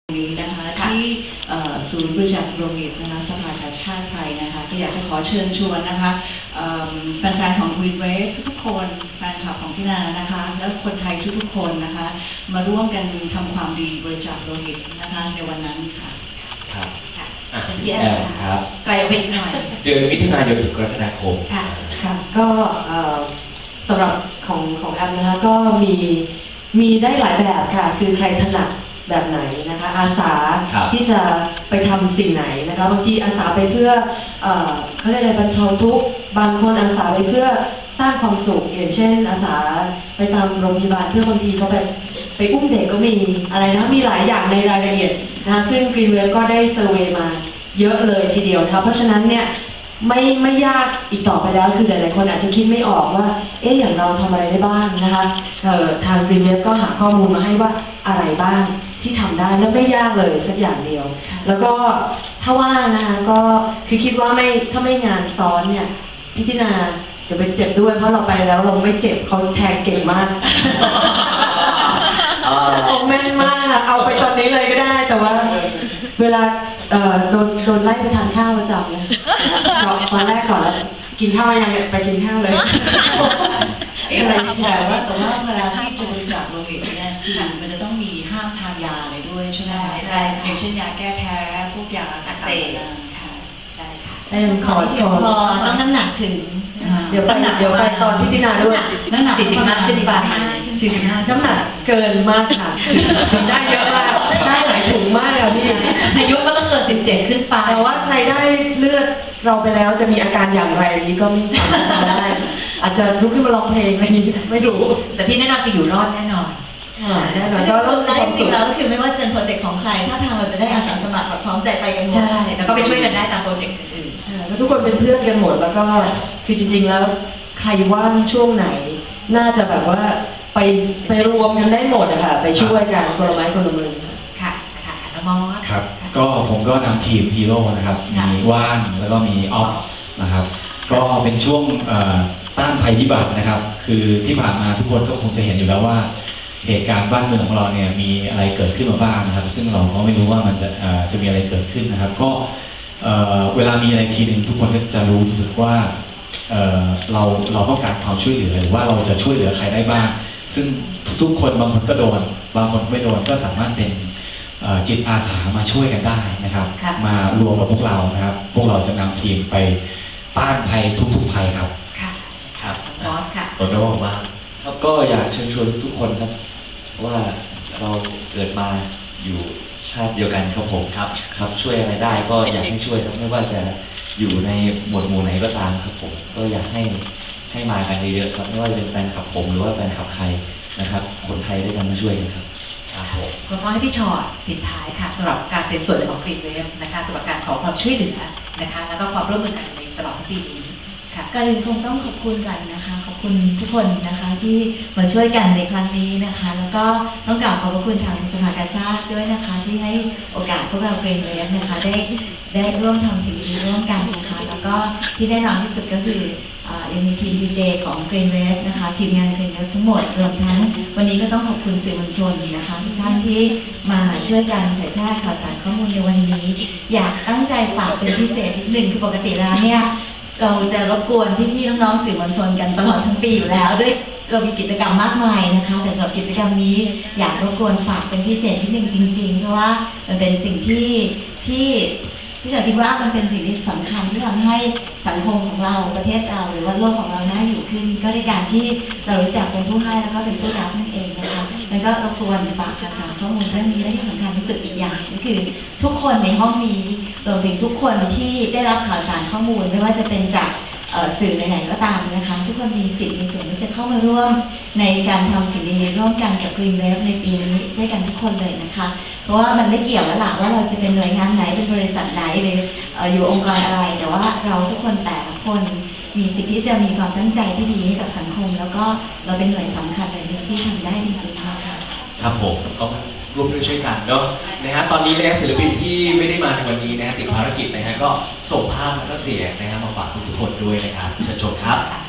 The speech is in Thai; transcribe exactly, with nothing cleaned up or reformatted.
นี้นะคะที่ศูนย์บริจาคโลหิตนะคะสภากาชาติไทยนะคะก็อยากจะขอเชิญชวนนะคะแฟนๆของ Green Wave ทุกๆคนแฟนคลับของพี่นานะคะและคนไทยทุกๆคนนะคะมาร่วมกันทำความดีบริจาคโลหิตนะคะในวันนั้นค่ะครับค่ะพี่แอมครับไกลออกไปอีกหน่อยเดือนมิถุนายนถึงกรกฎาคมค่ะค่ะก็สำหรับของของแอมนะคะก็มีมีได้หลายแบบค่ะคือใครถนัดแบบไหนนะคะอาสาที่จะไปทำสิ่งไหนนะคะบางทีอาสาไปเพื่อเอ่อเขาเรียกอะไรบรรเทาทุกข์บางคนอาสาไปเพื่อสร้างความสุขอย่างเช่นอาสาไปตามโรงพยาบาลเพื่อบางทีเขาไปไปอุ้มเด็กก็มีอะไรนะมีหลายอย่างในรายละเอียดนะคะซึ่ง Green Wave ก็ได้เซอร์เวย์มาเยอะเลยทีเดียวนะคะเพราะฉะนั้นเนี่ยไม่ไม่ยากอีกต่อไปแล้วคือหลายๆคนอาจจะคิดไม่ออกว่าเอ๊ะอย่างเราทำอะไรได้บ้างนะคะเอ่อทาง Green Wave ก็หาข้อมูลมาให้ว่าอะไรบ้างที่ทำได้แล้วไม่ยากเลยสักอย่างเดียวแล้วก็ถ้าว่างนะคะก็คือคิดว่าไม่ถ้าไม่งานซ้อนเนี่ยพิจารณาจะไปเจ็บด้วยเพราะเราไปแล้วเราไม่เจ็บเขาแทงเก่งมากโอ้แม่นมากเอาไปตอนนี้เลยก็ได้แต่ว่าเวลาโดนโดนไล่ไปทานข้าวประจำเนี่ยตอนแรกก่อนแล้วกินข้าวยังไปกินข้าวเลยอะไรแต่ว่าแต่ว่าเวลาที่จะบริจาคโลหิตเนี่ยคือมันจะต้องมีห้ามทานยาอะไรด้วยใช่ไหมใช่อย่างเช่นยาแก้แพ้พวกยาอักเสบค่ะใช่ค่ะเอ็มขอขอต้องน้ำหนักถึงเดี๋ยวไปเดี๋ยวไปตอนพิจารณาด้วยน้ำหนักสี่สิบห้าขึ้นไปสี่สิบห้าน้ำหนักเกินมากค่ะได้เยอะมากได้หลายถุงมากอะพี่อายุก็ต้องเกินสิบเจ็ดขึ้นไปแต่ว่าใครได้เลือดเราไปแล้วจะมีอาการอย่างไรนี้ก็ไม่สามารถทำได้อาจจะลุกขึ้นมาร้องเพลงอะไรนี้ไม่รู้แต่พี่แนะนำไปอยู่รอดแน่นอนแน่นอนก็เริ่มได้จริงแล้วก็คือไม่ว่าจะเป็นโปรเจกต์ของใครถ้าทางเราจะได้อาสาสมัครพร้อมใจไปกันหมดแล้วก็ไปช่วยกันได้ตามโปรเจกต์อื่นๆแล้วทุกคนเป็นเพื่อนกันหมดแล้วก็คือจริงๆแล้วใครว่างช่วงไหนน่าจะแบบว่าไปไปรวมกันได้หมดอะค่ะไปช่วยกันคนละไม้คนละมือค่ะค่ะน้องมอสครับก็ผมก็นำทีมฮีโร่นะครับมีว่านแล้วก็มีออฟนะครับก็เป็นช่วงต้านภัยพิบัตินะครับคือที่ผ่านมาทุกคนก็คงจะเห็นอยู่แล้วว่าเหตุการณ์บ้านเมืองของเราเนี่ยมีอะไรเกิดขึ้นมาบ้างนะครับซึ่งเราก็ไม่รู้ว่ามันจะจะมีอะไรเกิดขึ้นนะครับก็เวลามีอะไรทีหนึ่งทุกคนก็จะรู้สึกว่าเราเราต้องการความช่วยเหลือหรือว่าเราจะช่วยเหลือใครได้บ้างซึ่งทุกคนบางคนก็โดนบางคนไม่โดนก็สามารถเป็นจิตอาสามาช่วยกันได้นะครับมารวมกับพวกเรานะครับพวกเราจะนำทีมไปต้านภัยทุกๆภัยครับค่ะครับบอสค่ะตัวโน้ว่าครับก็อยากเชิญชวนทุกคนครับว่าเราเกิดมาอยู่ชาติเดียวกันครับผมครับครับช่วยอะไรได้ก็อยากให้ช่วยครับไม่ว่าจะอยู่ในหมวดหมู่ไหนก็ตามครับผมก็อยากให้ให้มากันเยอะๆครับไม่ว่าจะเป็นแฟนคลับผมหรือว่าแฟนคลับใครนะครับคนไทยด้วยกันมาช่วยกันครับขอให้พี่ชอดปิดท้ายค่ะสำหรับการเป็นส่วนหนึ่งของ Green Wave นะคะสำหรับการขอความช่วยเหลือนะคะแล้วก็ความร่วมมือกันในตลอดปีนี้ค่ะก่อนอื่นคงต้องขอบคุณกันนะคะขอบคุณทุกคนนะคะที่มาช่วยกันในครั้งนี้นะคะแล้วก็ต้องกราบขอบพระคุณทางสภากาชาดด้วยนะคะที่ให้โอกาสพวกเรา Green Wave นะคะได้ได้ร่วมทำสิ่งดีร่วมกันนะคะแล้วก็ที่แน่นอนที่สุดก็คือยังมีทีมดีเจของ Green Wave นะคะทีมงาน Green Wave ทั้งหมดรวมทั้งวันนี้ก็ต้องขอบคุณสื่อมวลชนนะคะทุกท่านที่มาช่วยกันเผยแพร่ข่าวสารข้อมูลในวันนี้อยากตั้งใจฝากเป็นพิเศษนิดหนึ่งคือปกติแล้วเนี่ยเราจะรบกวนพี่ๆน้องๆสื่อมวลชนกันตลอดทั้งปีอยู่แล้วด้วยเรามีกิจกรรมมากมายนะคะแต่สำหรับกิจกรรมนี้อยากรบกวนฝากเป็นพิเศษนิดหนึ่งจริงๆเพราะว่ามันเป็นสิ่งที่ที่ที่ฉันคิดว่ามันเป็นสิ่งที่สำคัญที่ทำให้สังคมของเราประเทศเราหรือว่าโลกของเราน่าอยู่ขึ้นก็ในการที่เรารู้จักเป็นผู้ให้แล้วก็เป็นผู้รับนั่นเองนะคะแล้วก็รบกวนฝากข่าวสารข้อมูลเรื่องนี้และที่สำคัญที่สุดอีกอย่างก็คือทุกคนในห้องนี้รวมถึงทุกคนที่ได้รับข่าวสารข้อมูลไม่ว่าจะเป็นจากสื่อไหนๆก็ตามนะคะทุกคนมีสิทธิ์มีส่วนที่จะเข้ามาร่วมในการทำสิ่งดีๆร่วมกันกับ Green Wave ในปีนี้ด้วยกันทุกคนเลยนะคะเพราะว่ามันไม่เกี่ยวแล้วล่ะว่าเราจะเป็นหน่วยงานไหนเป็นบริษัทไหนหรืออยู่องค์กรอะไรแต่ว่าเราทุกคนแต่ละคนมีสิทธิ์ที่จะมีความตั้งใจที่ดีให้กับสังคมแล้วก็เราเป็นหน่วยสำคัญในที่ทำได้จริงๆค่ะครับผมก็ร่วมด้วยช่วยกันเนาะนะฮะตอนนี้นะศิลปินที่ไม่ได้มาในวันนี้นะติดภารกิจนะฮะก็ส่งภาพและก็เสียงนะฮะมาฝากทุกคนด้วยนะครับเชิญชมครับ